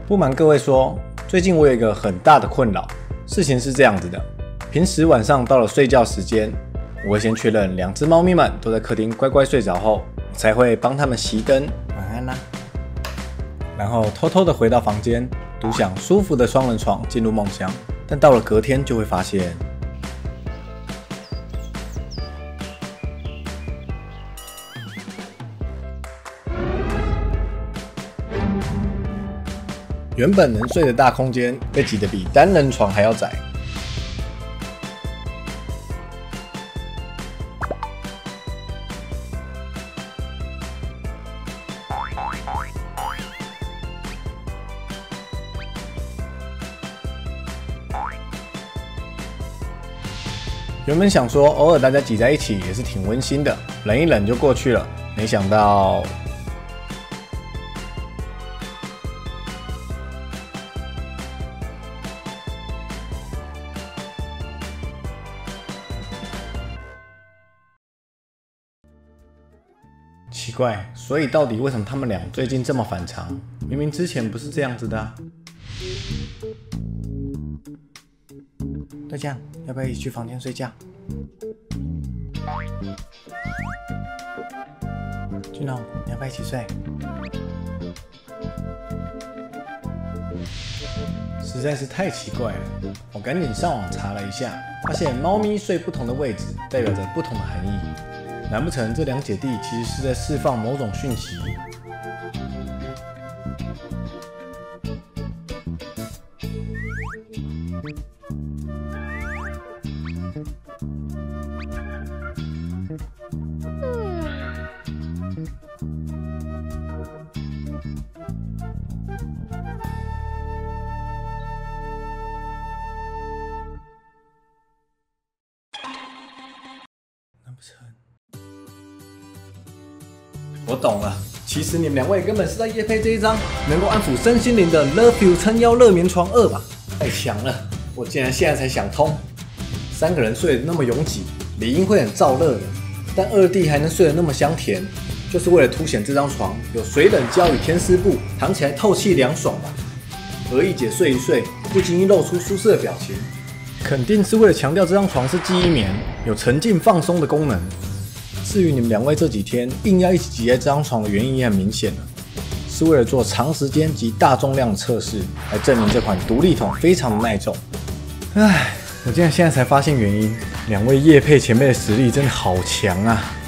不瞒各位说，最近我有一个很大的困扰。事情是这样子的，平时晚上到了睡觉时间，我会先确认2只猫咪们都在客厅乖乖睡着后，我才会帮它们熄灯，晚安啦。然后偷偷的回到房间，独享舒服的双人床，进入梦乡。但到了隔天，就会发现，原本能睡的大空间被挤得比单人床还要窄。原本想说偶尔大家挤在一起也是挺温馨的，忍一忍就过去了，没想到奇怪，所以到底为什么他们俩最近这么反常？明明之前不是这样子的啊。大酱，要不要一起去房间睡觉？俊龙，你要不要一起睡？实在是太奇怪了，我赶紧上网查了一下，发现猫咪睡不同的位置代表着不同的含义。难不成这2姐弟其实是在释放某种讯息？难不成？我懂了，其实你们2位根本是在业配这一张能够安抚身心灵的 Love You 撑腰热眠床2吧？太强了，我竟然现在才想通。3个人睡得那么拥挤，理应会很燥热的，但2弟还能睡得那么香甜，就是为了凸显这张床有水冷胶与天丝布，躺起来透气凉爽吧。而1姐睡一睡，不经意露出舒适的表情，肯定是为了强调这张床是记忆棉，有沉浸放松的功能。至于你们2位这几天硬要一起挤在这张床的原因也很明显了，是为了做长时间及大重量的测试，来证明这款独立筒非常的耐重。唉，我竟然现在才发现原因，2位业配前辈的实力真的好强啊！